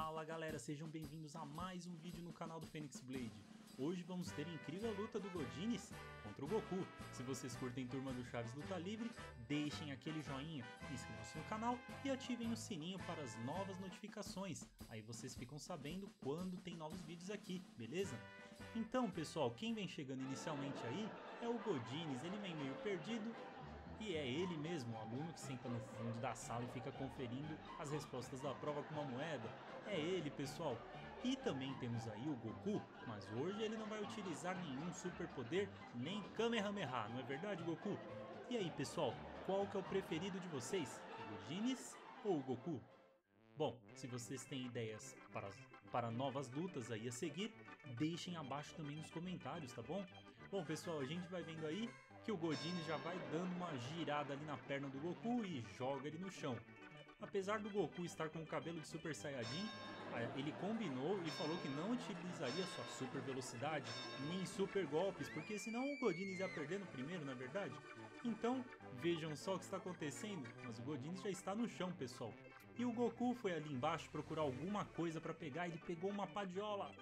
Fala galera, sejam bem-vindos a mais um vídeo no canal do Phoenix Blade. Hoje vamos ter a incrível luta do Godinez contra o Goku. Se vocês curtem Turma do Chaves Luta Livre, deixem aquele joinha, inscrevam-se no canal e ativem o sininho para as novas notificações. Aí vocês ficam sabendo quando tem novos vídeos aqui, beleza? Então pessoal, quem vem chegando inicialmente aí é o Godinez, ele vem meio perdido. E é ele mesmo, o aluno que senta no fundo da sala e fica conferindo as respostas da prova com uma moeda. É ele, pessoal. E também temos aí o Goku, mas hoje ele não vai utilizar nenhum superpoder, nem Kamehameha, não é verdade, Goku? E aí, pessoal, qual que é o preferido de vocês? O Godinez ou o Goku? Bom, se vocês têm ideias para novas lutas aí a seguir, deixem abaixo também nos comentários, tá bom? Bom pessoal, a gente vai vendo aí que o Godinez já vai dando uma girada ali na perna do Goku e joga ele no chão. Apesar do Goku estar com o cabelo de Super Saiyajin, ele combinou e falou que não utilizaria sua super velocidade nem super golpes, porque senão o Godinez ia perder no primeiro, na verdade. Então, vejam só o que está acontecendo, mas o Godinez já está no chão, pessoal. E o Goku foi ali embaixo procurar alguma coisa para pegar, ele pegou uma padiola,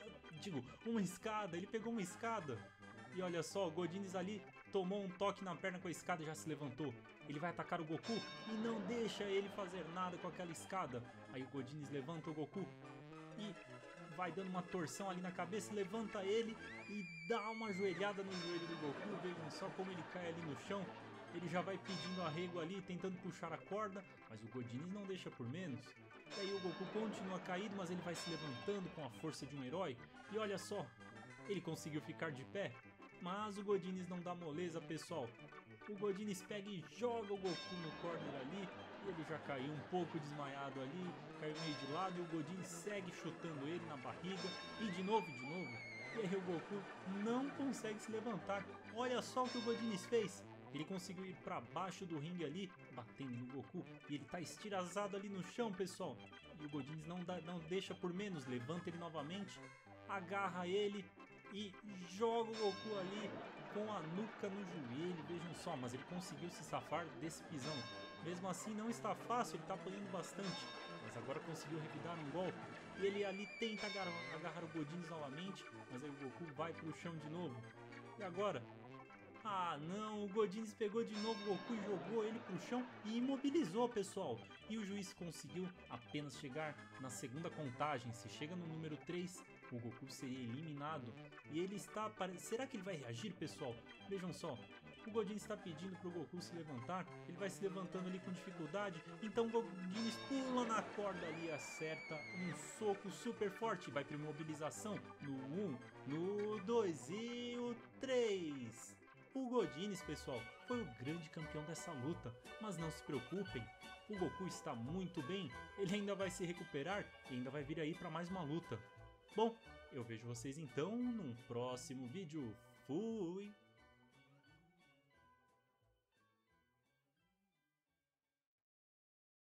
uma escada, ele pegou uma escada. E olha só, o Godinez ali tomou um toque na perna com a escada e já se levantou. Ele vai atacar o Goku e não deixa ele fazer nada com aquela escada. Aí o Godinez levanta o Goku e vai dando uma torção ali na cabeça, levanta ele e dá uma joelhada no joelho do Goku. Vejam só como ele cai ali no chão. Ele já vai pedindo arrego ali, tentando puxar a corda, mas o Godinez não deixa por menos. E aí o Goku continua caído, mas ele vai se levantando com a força de um herói. E olha só, ele conseguiu ficar de pé. Mas o Godinez não dá moleza, pessoal. O Godinez pega e joga o Goku no corner ali. E ele já caiu um pouco desmaiado ali, caiu meio de lado e o Godinez segue chutando ele na barriga. E de novo. E aí o Goku não consegue se levantar. Olha só o que o Godinez fez. Ele conseguiu ir para baixo do ringue ali, batendo no Goku. E ele tá estirazado ali no chão, pessoal. E o Godinez não deixa por menos, levanta ele novamente, agarra ele e joga o Goku ali com a nuca no joelho. Vejam só, mas ele conseguiu se safar desse pisão. Mesmo assim não está fácil, ele está apanhando bastante, mas agora conseguiu revidar um golpe. E ele ali tenta agarrar o Godinez novamente, mas aí o Goku vai para o chão de novo. E agora? Ah não, o Godinez pegou de novo o Goku e jogou ele pro chão e imobilizou, pessoal. E o juiz conseguiu apenas chegar na segunda contagem. Se chega no número 3, o Goku seria eliminado. E ele está... Será que ele vai reagir, pessoal? Vejam só, o Godinez está pedindo pro Goku se levantar. Ele vai se levantando ali com dificuldade. Então o Godinez pula na corda ali e acerta um soco super forte. Vai para imobilização no 1, no 2 e o 3. O Godinez, pessoal, foi o grande campeão dessa luta, mas não se preocupem, o Goku está muito bem, ele ainda vai se recuperar e ainda vai vir aí para mais uma luta. Bom, eu vejo vocês então num próximo vídeo. Fui!